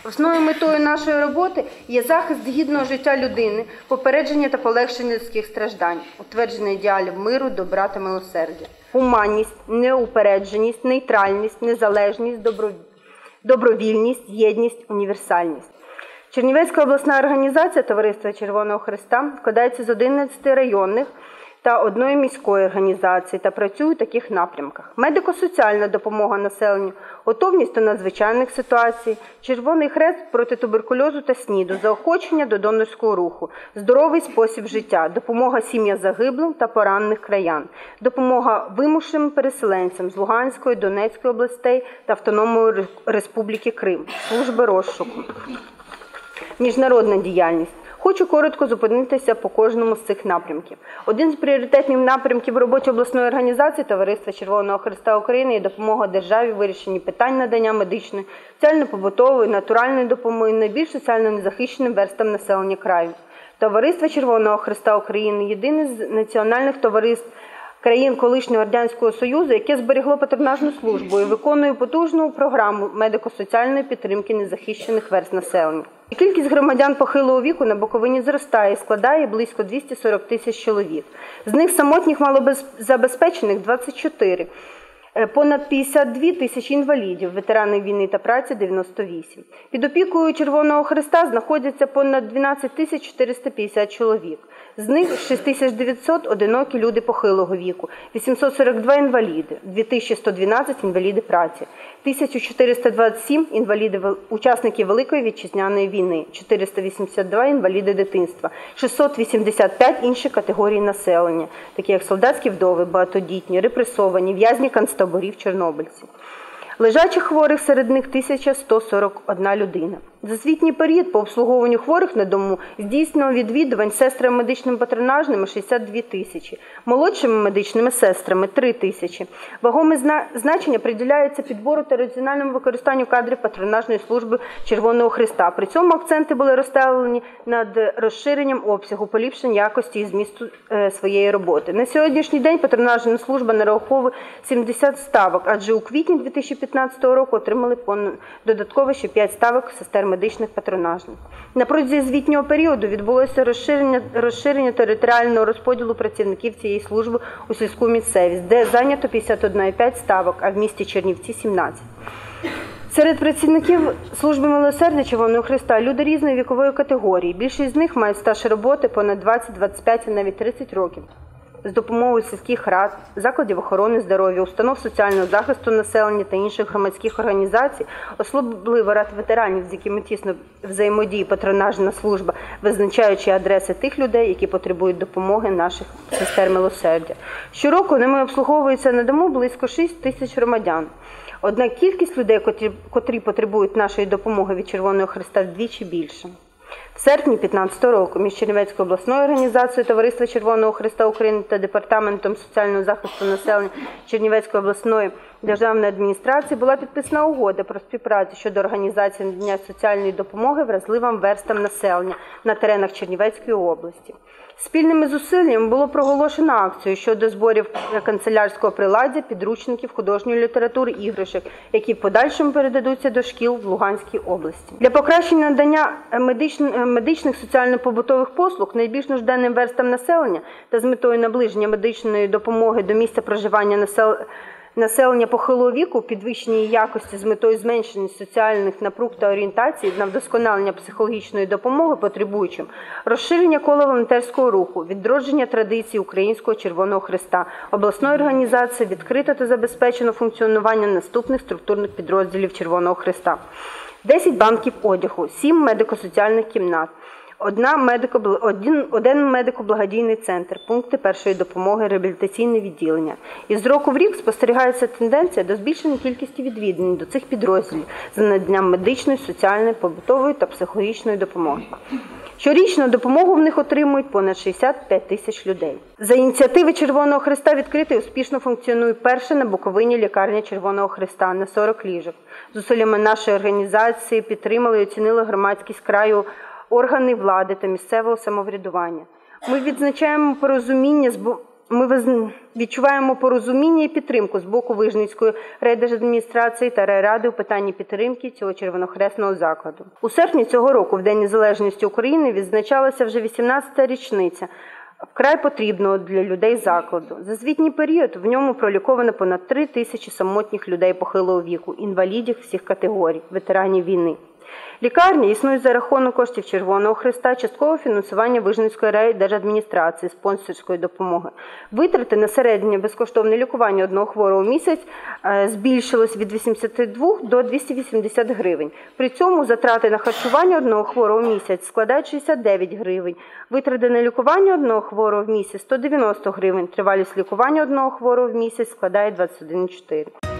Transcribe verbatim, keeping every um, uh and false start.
Основною метою нашої роботи є захист гідного життя людини, попередження та полегшення людських страждань, утвердження ідеалів миру, добра та милосердя. Гуманність, неупередженість, нейтральність, незалежність, добро... добровільність, єдність, універсальність. Чернівецька обласна організація Товариства Червоного Хреста складається з одинадцяти районних та одної міської організації та працює у таких напрямках: медико-соціальна допомога населенню, готовність до надзвичайних ситуацій, Червоний Хрест проти туберкульозу та СНІДу, заохочення до донорського руху, здоровий спосіб життя, допомога сім'ям загиблим та поранених краян, допомога вимушеним переселенцям з Луганської, Донецької областей та Автономної Республіки Крим, служби розшуку, міжнародна діяльність. Хочу коротко зупинитися по кожному з цих напрямків. Один з пріоритетних напрямків в роботі обласної організації Товариства Червоного Хреста України є допомога державі в вирішенні питань надання медичної, соціально-побутової, натуральної допомоги найбільш соціально незахищеним верстам населення краю. Товариство Червоного Хреста України – єдине з національних товариств країн колишнього Радянського Союзу, яке зберегло патронажну службу і виконує потужну програму медико-соціальної підтримки незахищених верств населення. І кількість громадян похилого віку на Буковині зростає і складає близько двісті сорок тисяч чоловік. З них самотніх малозабезпечених – двадцять чотири. Понад п'ятдесят дві тисячі інвалідів, ветерани війни та праці – дев'яносто вісім. Під опікою Червоного Хреста знаходяться понад дванадцять тисяч чотириста п'ятдесят чоловік. З них шість тисяч дев'ятсот – одинокі люди похилого віку, вісімсот сорок два – інваліди, дві тисячі сто дванадцять – інваліди праці, тисяча чотириста двадцять сім – інваліди учасники Великої Вітчизняної війни, чотириста вісімдесят два – інваліди дитинства, шістсот вісімдесят п'ять – інші категорії населення, такі як солдатські вдови, багатодітні, репресовані, в'язні концтаборів, чорнобильці. Лежачих хворих серед них тисяча сто сорок одна людина. За звітній період по обслуговуванню хворих на дому здійснено відвідувань сестрами медичними патронажними шістдесят дві тисячі, молодшими медичними сестрами – три тисячі. Вагоме значення приділяється підбору та раціональному використанню кадрів патронажної служби Червоного Хреста. При цьому акценти були розставлені над розширенням обсягу, поліпшенням якості і змісту е, своєї роботи. На сьогоднішній день патронажна служба нараховує сімдесят ставок, адже у квітні дві тисячі п'ятнадцятого року отримали понад додатково ще п'ять ставок сестер медичних патронажних. На протязі звітнього періоду відбулося розширення, розширення територіального розподілу працівників цієї служби у сільську місцевість, де зайнято п'ятдесят одна цілих п'ять ставок, а в місті Чернівці – сімнадцять. Серед працівників служби милосердя Червоного Хреста люди різної вікової категорії. Більшість з них мають стаж роботи понад двадцять, двадцять п'ять, а навіть тридцять років. З допомогою сільських рад, закладів охорони здоров'я, установ соціального захисту населення та інших громадських організацій, особливо рад ветеранів, з якими тісно взаємодіє патронажна служба, визначаючи адреси тих людей, які потребують допомоги наших сестер милосердя. Щороку ними обслуговується на дому близько шість тисяч громадян. Однак кількість людей, котрі, котрі потребують нашої допомоги від Червоного Хреста, вдвічі більше. В серпні дві тисячі п'ятнадцятого року між Чернівецькою обласною організацією Товариства Червоного Хреста України та Департаментом соціального захисту населення Чернівецької обласної державної адміністрації була підписана угода про співпрацю щодо організації надання соціальної допомоги вразливим верстам населення на теренах Чернівецької області. Спільними зусиллями було проголошено акцію щодо зборів канцелярського приладдя, підручників, художньої літератури, іграшок, які в подальшому передадуться до шкіл в Луганській області. Для покращення надання медичних соціально-побутових послуг найбільш нужденним верстам населення та з метою наближення медичної допомоги до місця проживання населення Населення похилого віку, підвищення її якості з метою зменшення соціальних напруг та орієнтації на вдосконалення психологічної допомоги потребуючим, розширення кола волонтерського руху, відродження традицій Українського Червоного Хреста, обласної організації відкрито та забезпечено функціонування наступних структурних підрозділів Червоного Хреста. десять банків одягу, сім медико-соціальних кімнат, Одна медико, один, один медико-благодійний центр, пункти першої допомоги, реабілітаційне відділення. І з року в рік спостерігається тенденція до збільшення кількості відвідин до цих підрозділів за наданням медичної, соціальної, побутової та психологічної допомоги. Щорічно допомогу в них отримують понад шістдесят п'ять тисяч людей. За ініціативи Червоного Хреста відкрита і успішно функціонує перша на Буковині лікарня Червоного Хреста на сорок ліжок. Зусиллями нашої організації підтримали і оцінили громадськість краю органи влади та місцевого самоврядування. Ми відзначаємо порозуміння ми виз- відчуваємо порозуміння і підтримку з боку Вижницької райдержадміністрації та райради у питанні підтримки цього червонохресного закладу. У серпні цього року, в День Незалежності України, відзначалася вже вісімнадцята річниця вкрай потрібного для людей закладу. За звітній період в ньому проліковано понад три тисячі самотніх людей похилого віку, інвалідів всіх категорій, ветеранів війни. Лікарня існує за рахунок коштів Червоного Хреста, часткового фінансування Вижницької райдержадміністрації, спонсорської допомоги. Витрати на середнє безкоштовне лікування одного хворого в місяць збільшилось від вісімдесяти двох до двохсот вісімдесят гривень. При цьому затрати на харчування одного хворого в місяць складають шістдесят дев'ять гривень. Витрати на лікування одного хворого в місяць – сто дев'яносто гривень. Тривалість лікування одного хворого в місяць складає двадцять один цілих чотири десятих.